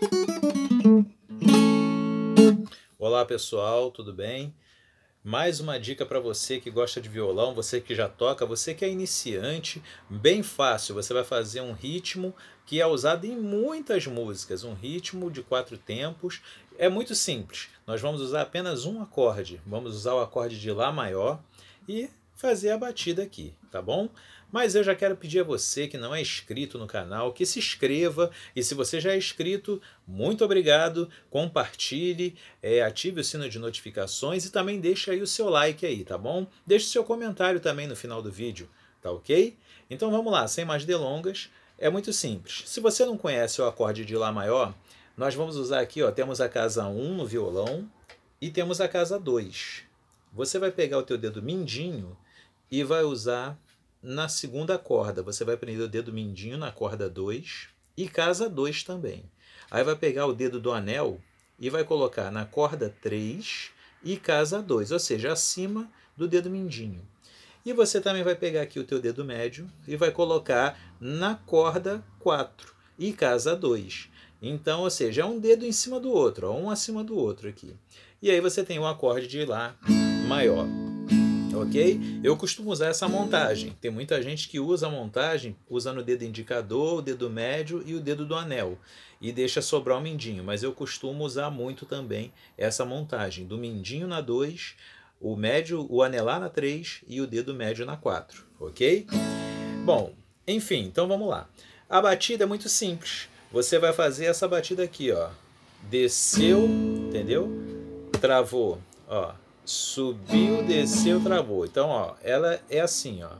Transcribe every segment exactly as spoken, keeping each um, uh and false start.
Olá pessoal, tudo bem? Mais uma dica para você que gosta de violão, você que já toca, você que é iniciante, bem fácil. Você vai fazer um ritmo que é usado em muitas músicas, um ritmo de quatro tempos. É muito simples. Nós vamos usar apenas um acorde. Vamos usar o acorde de Lá maior e fazer a batida aqui, tá bom? Mas eu já quero pedir a você que não é inscrito no canal, que se inscreva, e se você já é inscrito, muito obrigado, compartilhe, é, ative o sino de notificações e também deixe aí o seu like aí, tá bom? Deixe o seu comentário também no final do vídeo, tá ok? Então vamos lá, sem mais delongas, é muito simples. Se você não conhece o acorde de Lá maior, nós vamos usar aqui, ó, temos a casa um no violão e temos a casa dois. Você vai pegar o teu dedo mindinho e vai usar na segunda corda. Você vai prender o dedo mindinho na corda dois e casa dois também. Aí vai pegar o dedo do anel e vai colocar na corda três e casa dois, ou seja, acima do dedo mindinho. E você também vai pegar aqui o teu dedo médio e vai colocar na corda quatro e casa dois. Então, ou seja, é um dedo em cima do outro, ó, um acima do outro aqui. E aí você tem o acorde de Lá maior. Ok? Eu costumo usar essa montagem. Tem muita gente que usa a montagem usando o dedo indicador, o dedo médio e o dedo do anel. E deixa sobrar o mindinho. Mas eu costumo usar muito também essa montagem. Do mindinho na dois, o médio, o anelar na três e o dedo médio na quatro. Ok? Bom, enfim, então vamos lá. A batida é muito simples. Você vai fazer essa batida aqui, ó. Desceu, entendeu? Travou, ó. Subiu, desceu, travou. Então, ó, ela é assim, ó.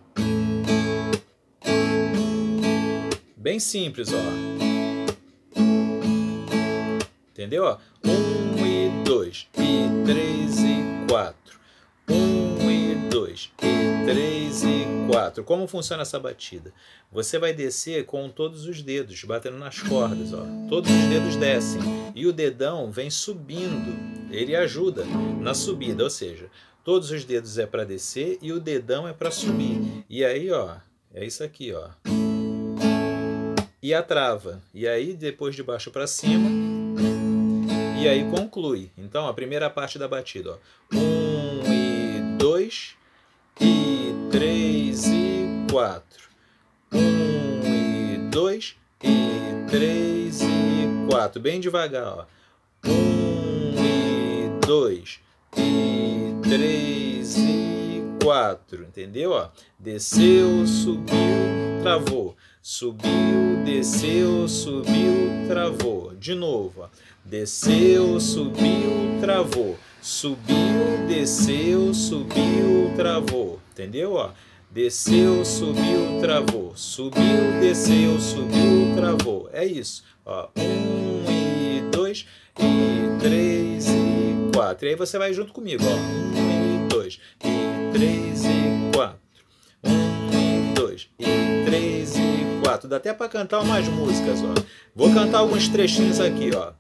Bem simples, ó. Entendeu? Ó? Um e dois, e três e quatro. Um e dois, e três e quatro. Como funciona essa batida? Você vai descer com todos os dedos, batendo nas cordas, ó. Todos os dedos descem. E o dedão vem subindo. Ele ajuda na subida, ou seja, todos os dedos é para descer e o dedão é para subir. E aí, ó, é isso aqui, ó. E a trava. E aí, depois de baixo para cima. E aí conclui. Então, a primeira parte da batida, ó. Um e dois, e três e quatro. Um e dois, e três e quatro. Bem devagar, ó. Um e dois, e três e quatro. Entendeu? Ó? Desceu, subiu, travou. Subiu, desceu, subiu, travou. De novo, ó. Desceu, subiu, travou. Subiu, desceu, subiu, travou. Entendeu? Ó? Desceu, subiu, travou. Subiu, desceu, subiu, travou. É isso. Ó. Um e dois, e três e quatro. E aí você vai junto comigo. Ó. Um e dois, e três e quatro. Um e dois, e três e quatro. Dá até para cantar umas músicas. Ó. Vou cantar alguns trechinhos aqui. Ó.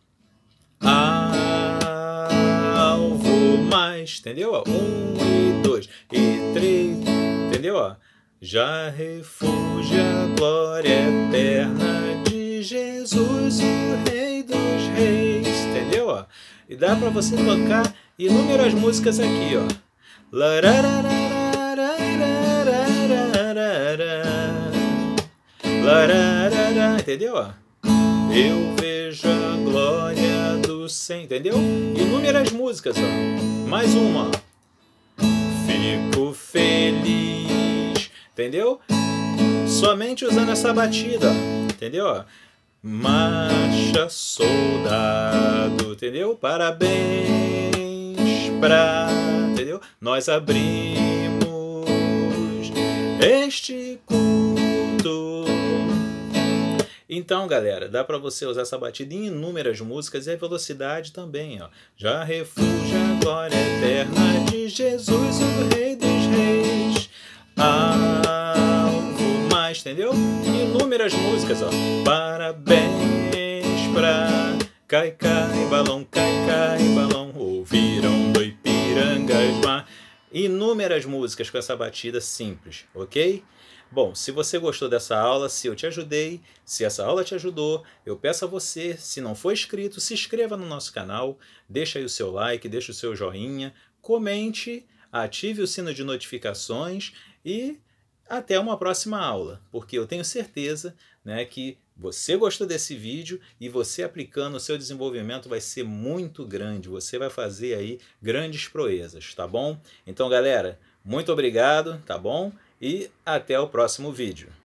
Alvo mais, entendeu? Ó? Um e dois e três, entendeu? Ó? Já refugia a glória eterna de Jesus, o Rei dos Reis, entendeu? Ó? E dá para você tocar inúmeras músicas aqui, ó. Entendeu? Ó? Eu vejo a glória do Senhor, entendeu? Inúmeras músicas, ó. Mais uma, ó. Fico feliz, entendeu? Somente usando essa batida, ó. Entendeu? Ó. Marcha, soldado, entendeu? Parabéns pra, entendeu? Nós abrimos este culto. Então, galera, dá para você usar essa batida em inúmeras músicas e a velocidade também, ó. Já refugia a glória eterna de Jesus, o Rei dos Reis. Algo mais, entendeu? Inúmeras músicas, ó. Parabéns pra cai, cai, balão, cai, cai, balão. Ouviram do Ipirangas mar. Inúmeras músicas com essa batida simples, ok? Bom, se você gostou dessa aula, se eu te ajudei, se essa aula te ajudou, eu peço a você, se não for inscrito, se inscreva no nosso canal, deixa aí o seu like, deixa o seu joinha, comente, ative o sino de notificações e até uma próxima aula, porque eu tenho certeza, né, que você gostou desse vídeo e você aplicando o seu desenvolvimento vai ser muito grande, você vai fazer aí grandes proezas, tá bom? Então, galera, muito obrigado, tá bom? E até o próximo vídeo.